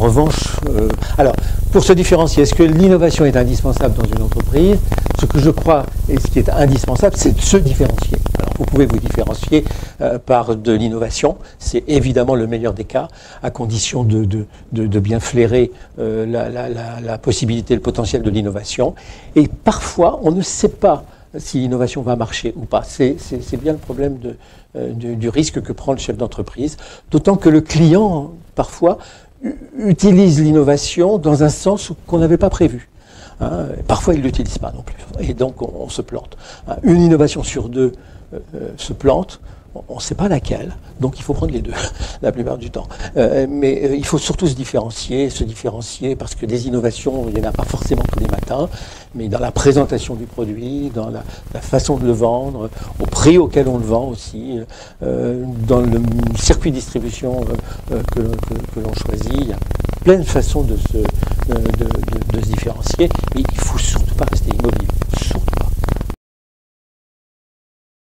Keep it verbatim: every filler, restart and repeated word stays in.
revanche, euh, alors, pour se différencier, est-ce que l'innovation est indispensable dans une entreprise? Ce que je crois, et ce qui est indispensable, c'est de se différencier. Alors, vous pouvez vous différencier euh, par de l'innovation, c'est évidemment le meilleur des cas, à condition de, de, de, de bien flairer euh, la, la, la, la possibilité, le potentiel de l'innovation. Et parfois, on ne sait pas si l'innovation va marcher ou pas. C'est bien le problème de, euh, du, du risque que prend le chef d'entreprise, d'autant que le client, parfois, utilise l'innovation dans un sens qu'on n'avait pas prévu. Hein, parfois, il ne l'utilise pas non plus. Et donc, on, on se plante. Hein, une innovation sur deux euh, se plante. On ne sait pas laquelle, donc il faut prendre les deux, la plupart du temps. Euh, mais euh, il faut surtout se différencier, se différencier, parce que des innovations, il n'y en a pas forcément tous les matins, mais dans la présentation du produit, dans la, la façon de le vendre, au prix auquel on le vend aussi, euh, dans le circuit de distribution euh, que, que, que l'on choisit. Il y a plein de façons de se, de, de, de se différencier, mais il faut surtout